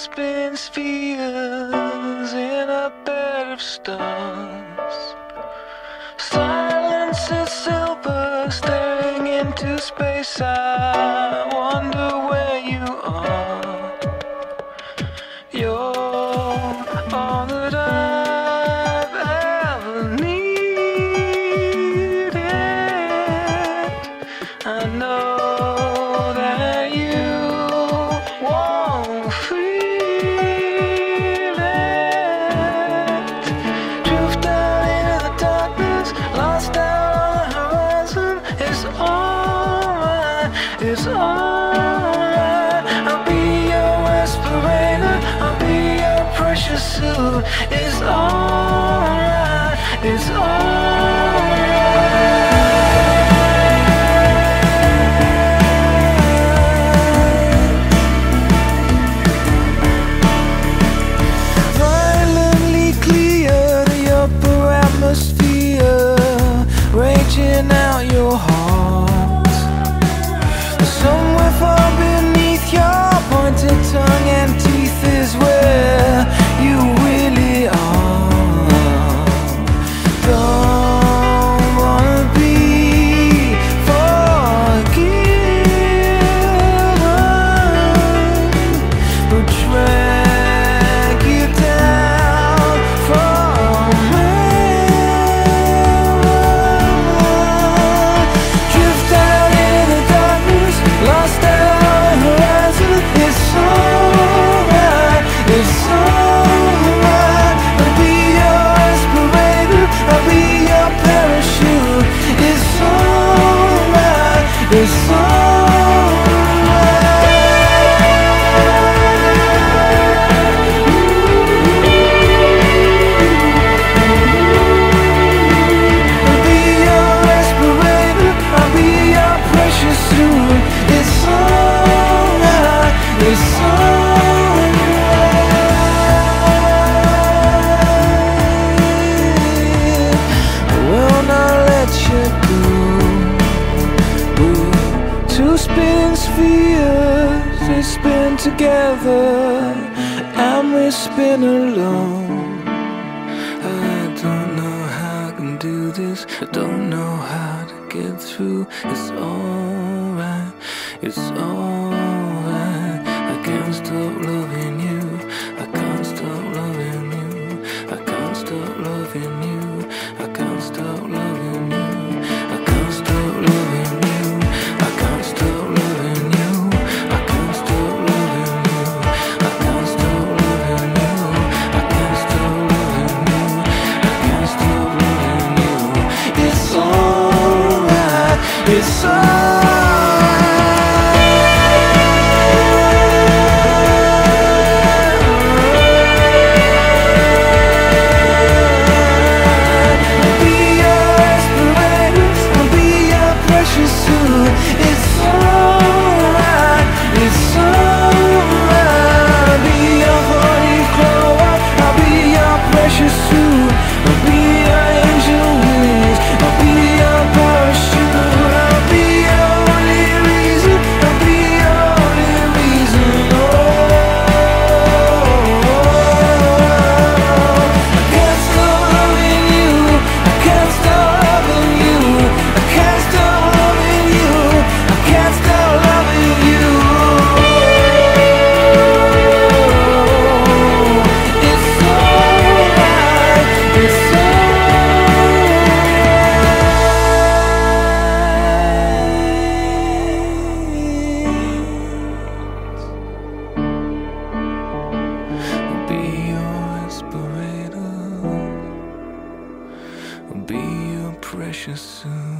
spinning spheres in a bed of stars. Silence is silver, staring into space. I wonder where you are. You're all that I've ever needed. I know that you won't feel it. Drift out into the darkness, lost out on the horizon. It's alright, it's alright. I'll be your respirator, I'll be your precious suit. It's alright, it's alright. Violently clear the upper atmosphere, raging out your heart. Somewhere far beneath your pointed tongue and teeth is where you really are. Don't wanna be forgiven, but drag you down from heaven. Drift out in the darkness, lost out on the horizon. It's alright, it's alright. I'll be your respirator, I'll be your parachute. It's alright, it's I'll be your respirator, I'll be your precious suit. It's alright, it's alright. I will not let you go. We're two spinning spheres, they spin together, and we spin alone. I don't know how I can do this, I don't know how to get through. It's alright, it's alright. I can't stop loving you, I can't stop loving you, I can't stop loving you, I can't stop loving you, I can't stop loving you, I can't stop loving you, I can't stop loving you, I can't stop loving you, I can't stop loving you, I can't stop loving you. It's alright, it's alright. I'll be your respirator, I'll be your precious suit. It's alright, it's alright. I'll be your holy clover, I'll be your precious suit. I'll be your angel wings, I'll be your parachute. I'll be your only reason, I'll be your only reason. Oh, I can't stop loving you, I can't stop loving you, I can't stop loving you, I can't stop loving you. It's alright, it's I'll be your respirator, I'll be your precious soon.